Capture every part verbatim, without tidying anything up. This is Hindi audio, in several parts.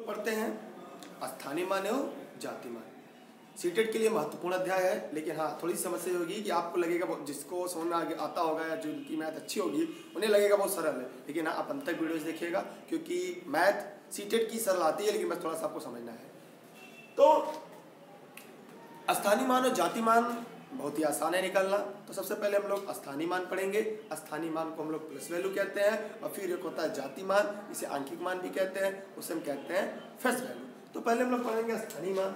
पढ़ते हैं स्थानीय मान एवं जाति मान। सीटेट के लिए महत्वपूर्ण अध्याय है, लेकिन हाँ थोड़ी समस्या होगी कि आपको लगेगा जिसको समझ में आगे आता होगा या जिनकी मैथ अच्छी होगी उन्हें लगेगा बहुत सरल है, लेकिन हाँ आप अंत तक वीडियोस देखिएगा क्योंकि मैथ सीटेट की सरल आती है, लेकिन बस थोड़ा सा आपको समझना है। तो स्थानीय मान और जाति मान बहुत ही आसान है निकालना। तो सबसे पहले हम लोग स्थानीय मान पढ़ेंगे। स्थानीय मान को हम लोग प्लस वैल्यू कहते हैं, और फिर एक होता है जाति मान, इसे आंकिक मान भी कहते हैं, उसे हम कहते हैं फेस वैल्यू। तो पहले हम लोग पढ़ेंगे स्थानीय मान।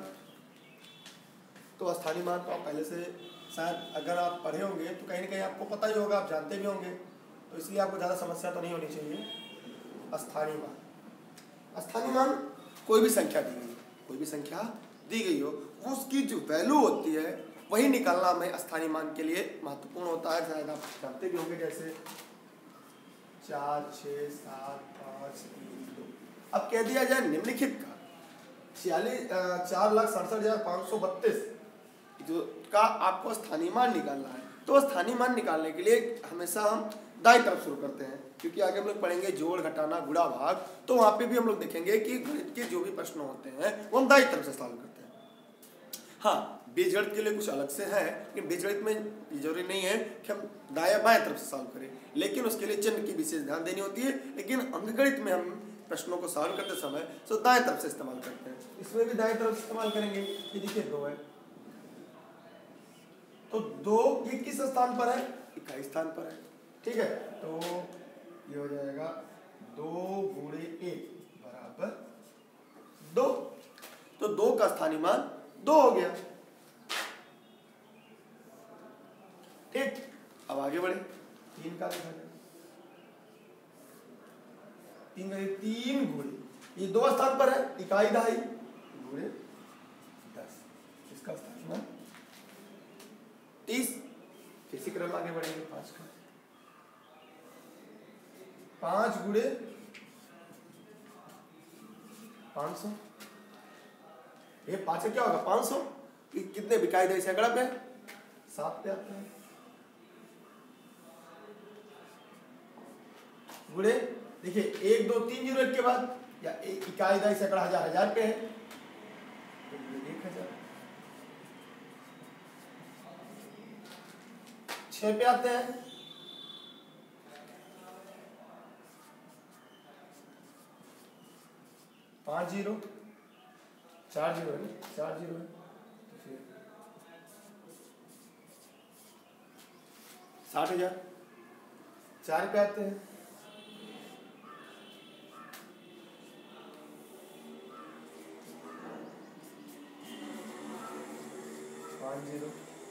तो स्थानीय मान को आप पहले से शायद अगर आप पढ़े होंगे तो कहीं ना कहीं आपको पता ही होगा, आप जानते भी होंगे, तो इसलिए आपको ज़्यादा समस्या तो नहीं होनी चाहिए। स्थानीय मान, स्थानीय मान कोई भी संख्या दी गई कोई भी संख्या दी गई हो, उसकी जो वैल्यू होती है वही निकालना हमें स्थानीय मान के लिए महत्वपूर्ण होता है। शायद आप जानते भी होंगे, जैसे चार छः सात पाँच तीन दो। अब कह दिया जाए निम्नलिखित का छियालीस चार लाख सड़सठ हजार पाँच सौ बत्तीस जो का आपको स्थानीय मान निकालना है, तो स्थानीय मान निकालने के लिए हमेशा हम दाईं तरफ शुरू करते हैं, क्योंकि आगे हम लोग पढ़ेंगे जोड़ घटाना गुणा भाग, तो वहाँ पे भी हम लोग देखेंगे कि गणित के जो भी प्रश्न होते हैं वो हम दाईं तरफ से सॉल्व करते हैं। हाँ, बीजगणित के लिए कुछ अलग से है, लेकिन बीजगणित में जरूरी नहीं है कि हम दाएं बाएं तरफ से सॉल्व करें, लेकिन उसके लिए चिन्ह की विशेष ध्यान देनी होती है। लेकिन अंकगणित में हम प्रश्नों को सॉल्व करते समय सो दाएं तरफ से इस्तेमाल करते हैं। इसमें भी दाएं तरफ से इस्तेमाल करेंगे। ये देखिए दो है, तो दो ये किस स्थान पर है? इकाई स्थान पर है, ठीक है। तो ये हो जाएगा दो गुणे एक बराबर दो, तो दो का स्थानीय मान दो हो गया, ठीक। अब आगे बढ़े, तीन का देखा जाए, तीन का तीन गुणे ये दो स्थान पर है, इकाई दहाई गुणे दस, इसका स्थानीय मान तीस। इसी क्रम आगे बढ़ेंगे, पांच का पांच गुणे पांच सौ, ये पांच क्या होगा पांच सौ, कितने बिकाई दे सैकड़ा पे सात पे आते हैं, गुणे देखिए एक दो तीन जीरो एक के बाद या एक इकाई दे सैकड़ा हजार हजार पे है, एक हजार छह पे आते हैं, पांच जीरो चार जीरो है, चार जीरो है, साठ हजार चार पे आते हैं, पांच जीरो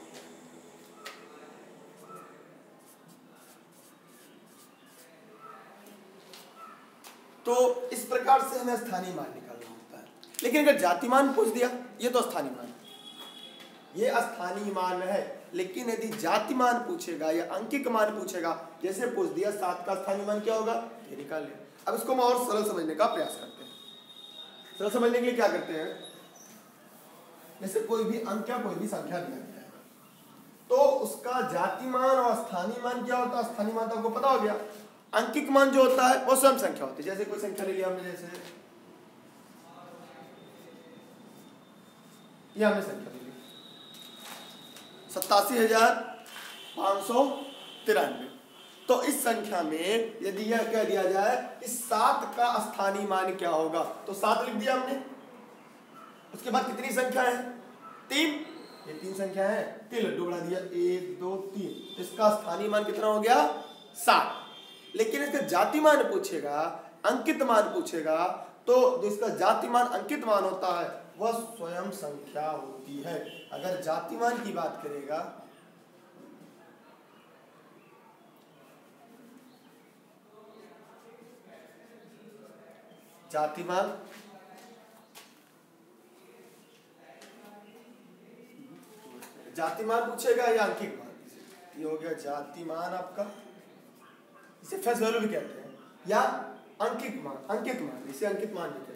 तो इस प्रकार से हमें स्थानीय मान निकालना होता है। लेकिन अगर जाति मान पूछ दिया, ये तो स्थानीय मान ये स्थानीय मान है, लेकिन यदि जाति मान पूछेगा या अंकिक मान पूछेगा, जैसे पूछ दिया सात का स्थानीय मान क्या होगा, ये निकाल लिया। अब इसको हम और सरल समझने का प्रयास करते हैं। सरल समझने के लिए क्या करते हैं, जैसे कोई भी अंक या कोई भी संख्या दिया गया है, तो उसका जाति मान और स्थानीय मान क्या होता है। स्थानीय मान तो आपको पता हो गया, अंकिक मान जो होता है वो स्वयं संख्या होती है। जैसे कोई संख्या ले लिया हमने, जैसे ये हमने संख्या ले ली सत्तासी हजार पाँच सौ तिरानवे, तो इस संख्या में यदि यह कह दिया जाए इस सात का स्थानीय मान क्या होगा, तो सात लिख दिया हमने। उसके बाद कितनी संख्या है, तीन, ये तीन संख्या है, तीन लड्डू बढ़ा दिया, एक दो तीन, तो इसका स्थानीय मान कितना हो गया, सात। लेकिन इसका जाति मान पूछेगा, अंकित मान पूछेगा, तो जो इसका जाति मान अंकित मान होता है वह स्वयं संख्या होती है। अगर जाति मान की बात करेगा, जाति मान जाति मान पूछेगा या अंकित मान, ये हो गया जाति मान आपका, इसे फेस वैल्यू भी कहते हैं, या अंकित मान, अंकित मान इसे अंकित मान भी कहते हैं।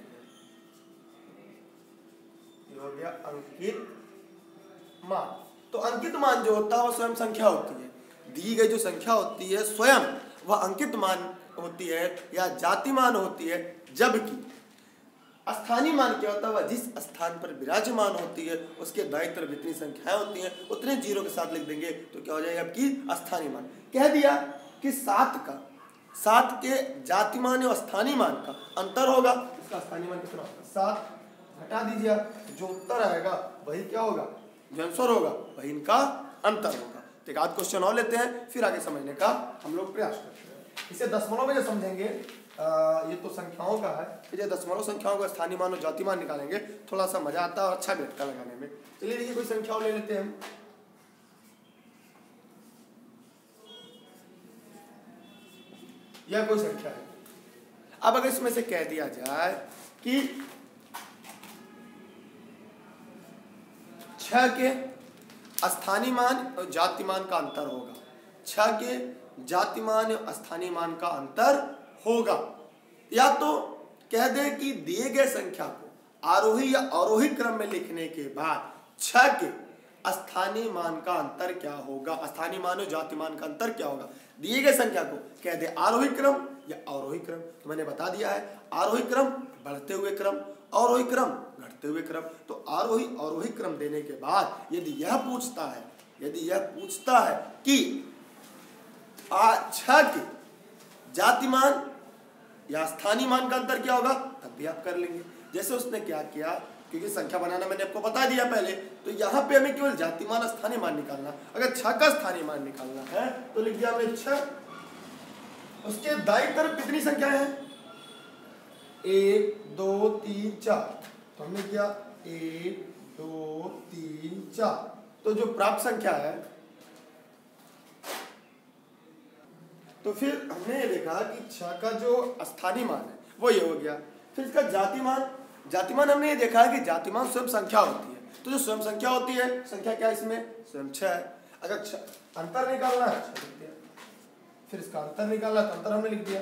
ये हो गया अंकित मान। तो अंकित मान जो होता है वो स्वयं संख्या होती है, दी गई जो संख्या होती है स्वयं वह अंकित मान होती है या जाति मान होती है। जबकि स्थानीय मान क्या होता है? वह जिस स्थान पर विराजमान होती है उसके दाईं तरफ जितनी संख्याएं होती हैं उतने जीरो के साथ लिख देंगे तो क्या हो जाएगा आपकी स्थानीय मान। कह दिया कि सात का सात के जातिमान और स्थानीय मान का अंतर होगा। इसका स्थानीय मान कितना होगा? सात। घटा दीजिए आप, जो उत्तर आएगा वही क्या होगा? जो आंसर होगा वही इनका अंतर होगा। तो एक आध क्वेश्चन और लेते हैं, फिर आगे समझने का हम लोग प्रयास करते हैं। इसे दशमलव में जो समझेंगे, आ, ये तो संख्याओं का है, फिर ये दशमलव संख्याओं का स्थानीय मान और जातिमान निकालेंगे, थोड़ा सा मजा आता है और अच्छा भी लगता है लगाने में। चलिए देखिए कोई संख्याओं ले लेते हैं हम। यह कोई संख्या है। अब अगर इसमें से कह दिया जाए कि छह के स्थानीय मान और जातिमान का अंतर होगा, छह के जातिमान और स्थानीय मान का अंतर होगा, या तो कह दे कि दिए गए संख्या को आरोही या अवरोही क्रम में लिखने के बाद छह के स्थानीय मान का अंतर क्या होगा, स्थानीय मान और जातिमान का अंतर क्या होगा। दिए गए संख्या को कह दे आरोही क्रम या अवरोही क्रम, तो मैंने बता दिया है आरोही क्रम बढ़ते हुए क्रम, अवरोही क्रम घटते हुए क्रम। तो आरोही अवरोही क्रम देने के बाद यदि यह पूछता है यदि यह पूछता है कि छह के जातिमान या स्थानीय मान का अंतर क्या होगा, तब भी आप कर लेंगे। जैसे उसने क्या किया, क्योंकि संख्या बनाना मैंने आपको बता दिया पहले, तो यहाँ पे हमें केवल जातिमान स्थानीय मान निकालना। अगर छह का स्थानीय मान निकालना है तो लिख दिया हमने छह, उसके दाईं तरफ कितनी संख्याएं हैं? एक दो तीन चार, तो हमने किया एक दो तीन चार। तो जो प्राप्त संख्या है, तो फिर हमने ये देखा कि छह का जो स्थानीय मान है वो ये हो गया। फिर इसका जातिमान, जातिमान हमने ये देखा है कि जातिमान स्वयं संख्या होती है, तो जो स्वयं संख्या होती है, संख्या क्या है इसमें? स्वयं छह है। अगर छह अंतर निकालना है छह लिख दिया, फिर इसका अंतर निकालना है तो अंतर हमने लिख दिया।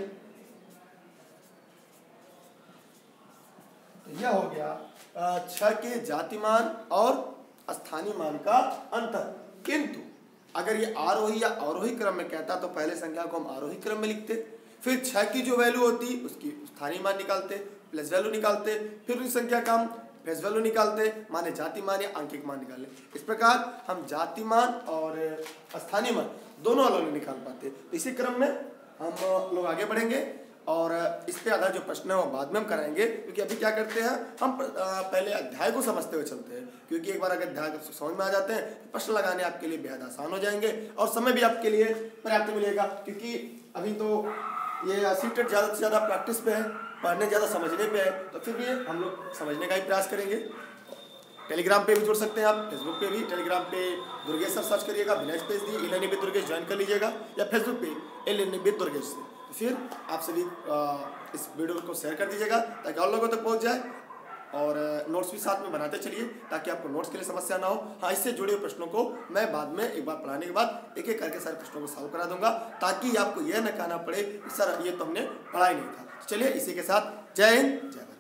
तो यह हो गया छह के जातिमान और स्थानीय मान का अंतर। किंतु अगर ये आरोही या अवरोही क्रम में कहता तो पहले संख्या को हम आरोही क्रम में लिखते, फिर छह की जो वैल्यू होती उसकी स्थानीय मान निकालते, प्लस वैल्यू निकालते, फिर उस संख्या का हम प्लस वैल्यू निकालते, माने जातिमान या अंकिक मान निकाले। इस प्रकार हम जातिमान और स्थानीय मान दोनों अलग निकाल पाते। तो इसी क्रम में हम लोग आगे बढ़ेंगे और इस पे आधार जो प्रश्न है वो बाद में हम कराएंगे, क्योंकि अभी क्या करते हैं हम पहले अध्याय को समझते हुए चलते हैं, क्योंकि एक बार अगर अध्याय समझ में आ जाते हैं तो प्रश्न लगाने आपके लिए बेहद आसान हो जाएंगे और समय भी आपके लिए पर्याप्त मिलेगा। क्योंकि अभी तो ये सीटेट ज़्यादा से ज़्यादा प्रैक्टिस पे है, पढ़ने ज़्यादा समझने पे है, तो फिर भी हम लोग समझने का ही प्रयास करेंगे। टेलीग्राम पे भी जुड़ सकते हैं आप, फेसबुक पे भी, टेलीग्राम पे दुर्गेश सर सर्च करिएगा, Vinay page the A learning with Durgesh join कर लीजिएगा, या फेसबुक पे ए लर्निंग विद दुर्गेश से। फिर आप सभी इस वीडियो को शेयर कर दीजिएगा ताकि और लोगों तक पहुंच जाए, और नोट्स भी साथ में बनाते चलिए ताकि आपको नोट्स के लिए समस्या ना हो। हाँ, इससे जुड़े हुए प्रश्नों को मैं बाद में एक बार पढ़ाने के बाद एक एक करके सारे प्रश्नों को सॉल्व करा दूंगा, ताकि आपको यह न कहना पड़े कि सर ये तो हमने पढ़ा ही नहीं था। चलिए इसी के साथ जय हिंद, जय भारत।